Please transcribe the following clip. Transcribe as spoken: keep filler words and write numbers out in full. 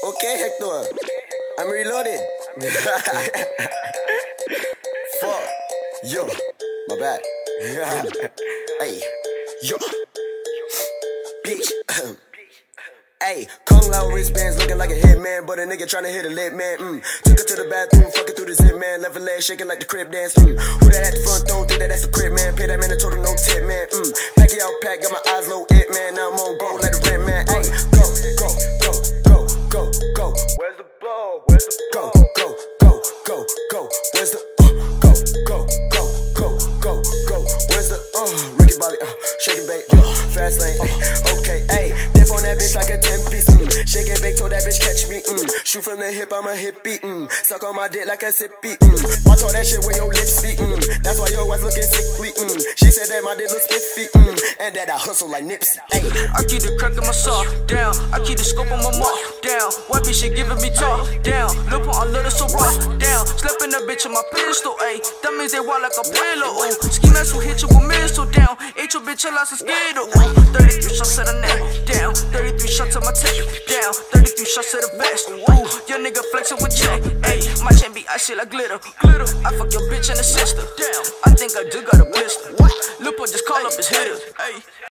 Okay, Hector. I'm reloaded. Fuck. Yo. My bad. Hey. Yo. Bitch. Hey, Kung Lao wristbands looking like a hitman, but a nigga tryna hit a lit man. Mm. Took her to the bathroom, fucking through the zip man. Left her leg shaking like the crib dance. Mm. Who that at the front door? Think that that's the crib man. Pay that man a total no tip man. Mm. Pack it out, pack, got my eyes low, it man. Now I'm on go like the rent man. Hey, go, go, go, go, go, go. Where's the ball? Where's the ball? Go, go, go, go, go. Where's the uh? Go, go, go, go, go, go. Where's the uh? Ricky Bobby, uh, shaking bait, uh, fast lane. Uh, okay, hey, dip on that bitch like a ten piece. Mm. Shake and bake, told that bitch catch me. Mm. Shoot from the hip, I'm a hippie. Mm. Suck on my dick like a sippy. Mm. I told that shit when your lips speak. Mm. That's why your wife looking sickly. Mm. She said that my dick look spiffy. Mm. And that I hustle like Nipsey. Ay. I keep the crack in my saw down. I keep the scope on my mark down. White bitch, she giving me talk down. Look on, I let her so rough down. Slapping that bitch in my pistol. Ayy, that means they wild like a pillow. Ooh, ski mask will hit you with missile down. Ain't your bitch, I lost a skittle. thirty-three shots to the neck down. thirty-three shots to my tape down. thirty-three shots to the vest. Ooh, your nigga flexing with check. Ayy, my chain be icy like glitter. Glitter. I fuck your bitch and a sister. Damn, I think I do got a pistol. Lil' boy just call up his hitters. Ayy.